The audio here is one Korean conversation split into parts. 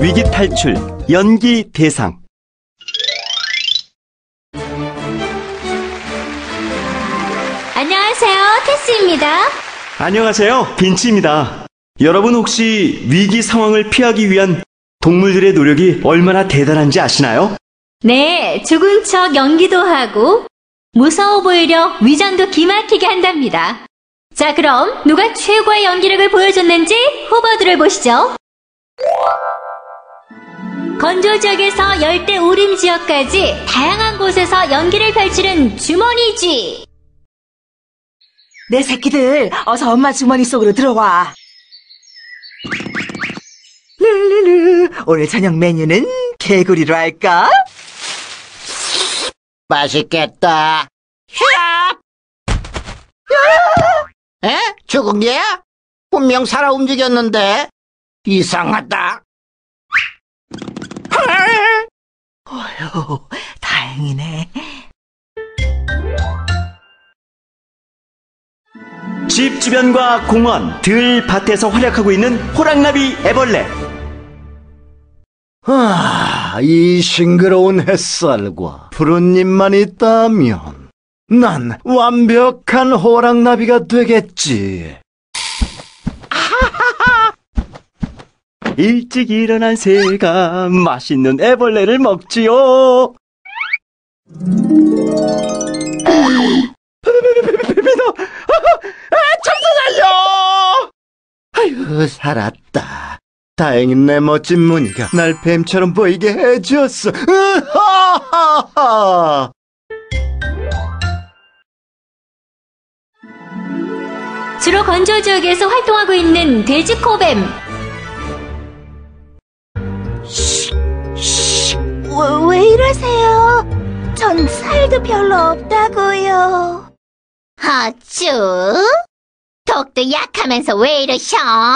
위기 탈출 연기 대상. 안녕하세요, 테스입니다. 안녕하세요, 빈치입니다. 여러분 혹시 위기 상황을 피하기 위한 동물들의 노력이 얼마나 대단한지 아시나요? 네, 죽은 척 연기도 하고 무서워 보이려 위장도 기막히게 한답니다. 자, 그럼 누가 최고의 연기력을 보여줬는지 후보들을 보시죠. 건조 지역에서 열대 우림 지역까지 다양한 곳에서 연기를 펼치는 주머니쥐. 내 새끼들, 어서 엄마 주머니 속으로 들어와. 르르르, 오늘 저녁 메뉴는 개구리로 할까? 맛있겠다. 야! 에? 죽은 게야? 분명 살아 움직였는데 이상하다. 어휴, 다행이네. 집 주변과 공원, 들, 밭에서 활약하고 있는 호랑나비 애벌레. 이 싱그러운 햇살과 푸른 잎만 있다면 난 완벽한 호랑나비가 되겠지. 일찍 일어난 새가 맛있는 애벌레를 먹지요. 비너, 청소 살려! 아유, 살았다. 다행히 내 멋진 무늬가 날 뱀처럼 보이게 해줬어. 으하하하! 주로 건조 지역에서 활동하고 있는 돼지코뱀. 왜 이러세요? 전 살도 별로 없다고요. 아쭈? 독도 약하면서 왜 이러셔?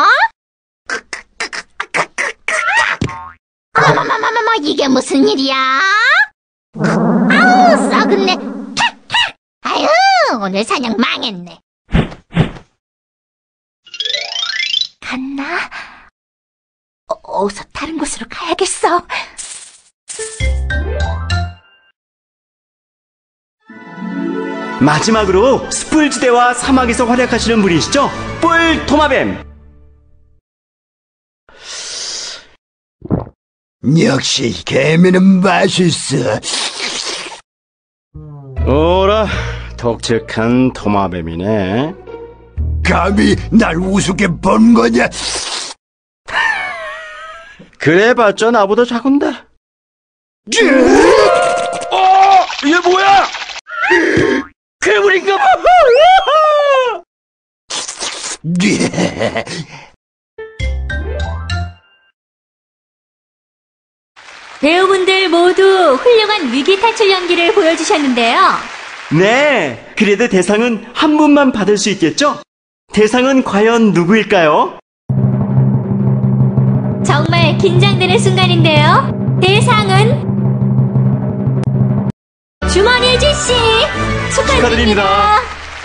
어머머머머머, 이게 무슨 일이야? 아우, 썩은내. 아유, 오늘 사냥 망했네. 갔나? 어서 다른 곳으로 가야겠어. 마지막으로 숯불지대와 사막에서 활약하시는 분이시죠? 뿔토마뱀. 역시 개미는 맛있어. 오라, 독특한 토마뱀이네. 감히 날 우습게 본 거냐? 그래봤자 나보다 작은데. 이게 뭐야? 괴물인가 봐. 배우분들 모두 훌륭한 위기 탈출 연기를 보여주셨는데요. 네, 그래도 대상은 한 분만 받을 수 있겠죠? 대상은 과연 누구일까요? 정말 긴장되는 순간인데요. 대상은 주머니쥐씨 축하드립니다.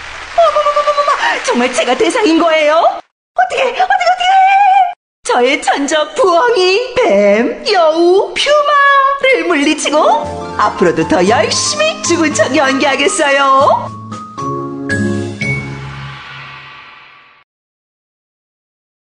정말 제가 대상인 거예요? 어떻게? 저의 천적 부엉이, 뱀, 여우, 퓨마를 물리치고 앞으로도 더 열심히 죽은 척 연기하겠어요.